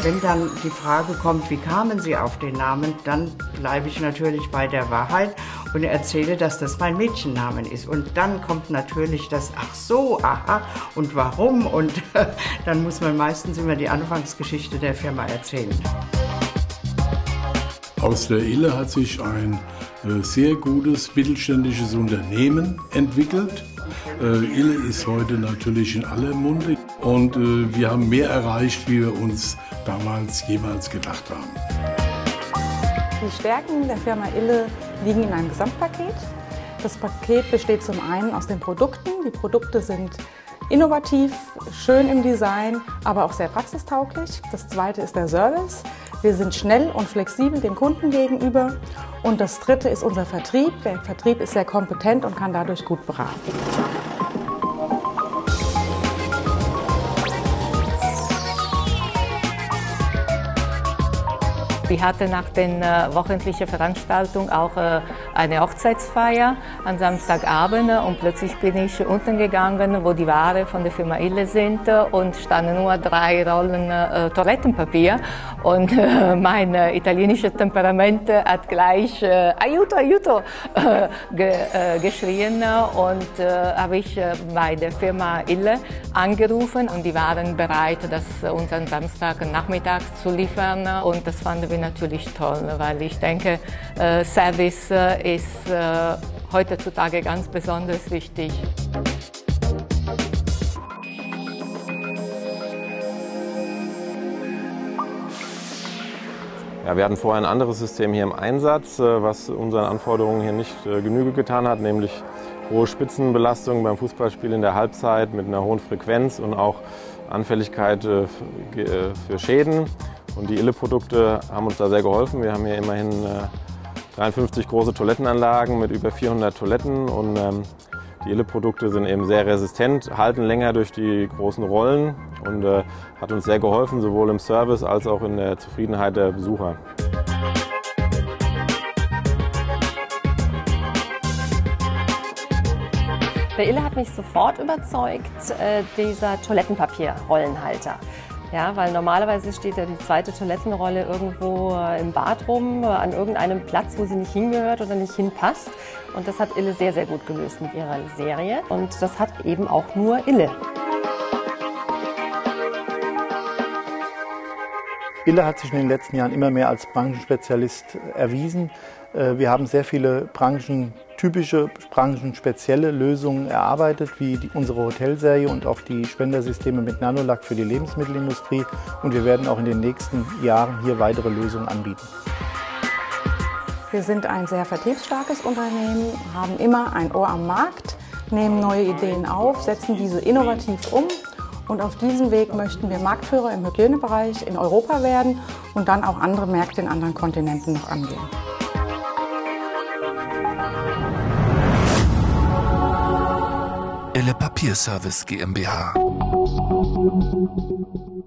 Wenn dann die Frage kommt, wie kamen Sie auf den Namen, dann bleibe ich natürlich bei der Wahrheit und erzähle, dass das mein Mädchennamen ist. Und dann kommt natürlich das, ach so, aha, und warum? Und dann muss man meistens immer die Anfangsgeschichte der Firma erzählen. Aus der Ille hat sich ein sehr gutes mittelständisches Unternehmen entwickelt. Ille ist heute natürlich in aller Munde und wir haben mehr erreicht, wie wir uns damals jemals gedacht haben. Die Stärken der Firma Ille liegen in einem Gesamtpaket. Das Paket besteht zum einen aus den Produkten. Die Produkte sind innovativ, schön im Design, aber auch sehr praxistauglich. Das zweite ist der Service. Wir sind schnell und flexibel dem Kunden gegenüber. Und das dritte ist unser Vertrieb. Der Vertrieb ist sehr kompetent und kann dadurch gut beraten. Wir hatten nach der wöchentlichen Veranstaltung auch eine Hochzeitsfeier am Samstagabend und plötzlich bin ich unten gegangen, wo die Ware von der Firma Ille sind und standen nur 3 Rollen Toilettenpapier und mein italienisches Temperament hat gleich Aiuto, Aiuto geschrien und habe ich bei der Firma Ille angerufen und die waren bereit, das uns am Samstagnachmittag zu liefern und das fanden wir natürlich toll, weil ich denke, Service ist heutzutage ganz besonders wichtig. Ja, wir hatten vorher ein anderes System hier im Einsatz, was unseren Anforderungen hier nicht Genüge getan hat, nämlich hohe Spitzenbelastung beim Fußballspiel in der Halbzeit mit einer hohen Frequenz und auch Anfälligkeit für Schäden. Und die Ille-Produkte haben uns da sehr geholfen. Wir haben hier immerhin 53 große Toilettenanlagen mit über 400 Toiletten und die Ille-Produkte sind eben sehr resistent, halten länger durch die großen Rollen und hat uns sehr geholfen, sowohl im Service als auch in der Zufriedenheit der Besucher. Bei Ille hat mich sofort überzeugt, dieser Toilettenpapierrollenhalter. Ja, weil normalerweise steht ja die zweite Toilettenrolle irgendwo im Bad rum, an irgendeinem Platz, wo sie nicht hingehört oder nicht hinpasst. Und das hat Ille sehr, sehr gut gelöst mit ihrer Serie. Und das hat eben auch nur Ille. Ille hat sich in den letzten Jahren immer mehr als Branchenspezialist erwiesen. Wir haben sehr viele branchentypische, branchenspezielle Lösungen erarbeitet, wie unsere Hotelserie und auch die Spendersysteme mit Nanolack für die Lebensmittelindustrie. Und wir werden auch in den nächsten Jahren hier weitere Lösungen anbieten. Wir sind ein sehr vertriebsstarkes Unternehmen, haben immer ein Ohr am Markt, nehmen neue Ideen auf, setzen diese innovativ um. Und auf diesem Weg möchten wir Marktführer im Hygienebereich in Europa werden und dann auch andere Märkte in anderen Kontinenten noch angehen. Ille Papierservice GmbH.